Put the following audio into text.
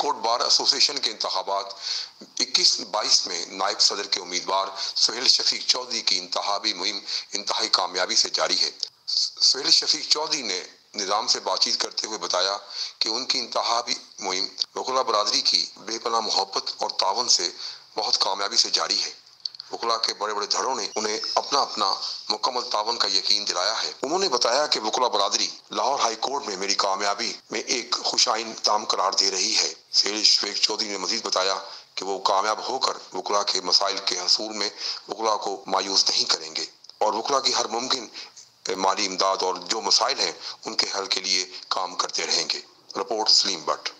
Court bar association के इंतखाबात 21-22 में नायब सदर के उम्मीदवार सुहेल शफीक चौधरी की इंतखाबी मुहिम इंतहाई कामयाबी से जारी है। सुहेल शफीक चौधरी ने निज़ाम से बातचीत करते हुए बताया कि उनकी इंतहाबी मुहिम वकला बरादरी की बेपनाह मोहब्बत और तावन से बहुत कामयाबी से जारी है। वकला के बड़े बड़े धड़ों ने उन्हें अपना अपना मुकम्मल तावन का यकीन दिलाया है। उन्होंने बताया कि वकला बरादरी लाहौर हाई कोर्ट में मेरी कामयाबी में एक खुशाइन ताम करार दे रही है। सुहेल शफीक चौधरी ने मजीद बताया कि वो कामयाब होकर वकला के मसाइल के हसूल में वकला को मायूस नहीं करेंगे और वकला की हर मुमकिन माली इमदाद और जो मसाइल हैं उनके हल के लिए काम करते रहेंगे। रिपोर्ट सलीम भट्ट।